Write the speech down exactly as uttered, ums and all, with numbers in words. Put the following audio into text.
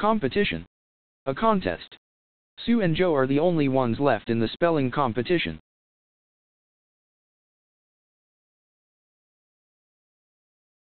Competition. A contest. Sue and Joe are the only ones left in the spelling competition.